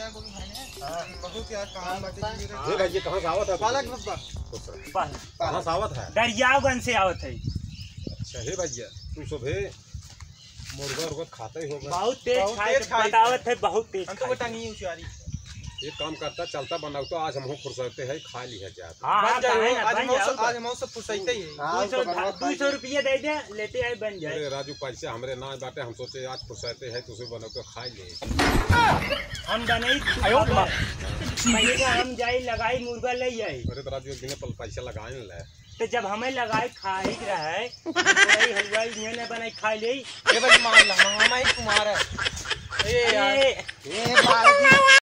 बहुत यार काम बाटे ये भाई ये कहां से आवत है? पालक बब्बा कहां से आवत है? दरियागंज से आवत है। अच्छा हे भैया तू सुबह मुर्गा उर्गा खाते ही होगा। बहुत तेज बतावत है, बहुत तेज। हम तो बेटा नहीं उचारी एक काम करता चलता बनाओ तो आज हम फुर्सते है खा लिया जाए। आज मौसम फुर्सते ही है। 200 रुपये दे दे लेते हैं बन जाए। अरे राजू पैसे हमरे ना बाटे, हम सोचे आज फुर्सते है तुझे बना के खा ले। हम बनाई हम जाई लगाई मुर्गा ले आई। अरे तो राजू एक दिन पैसा लगाए ले तो जब हमें लगाई खा ही रहे हलवाई ने बनाई खा ले। ये भाई मान ला मामा ही कुमार है। ए यार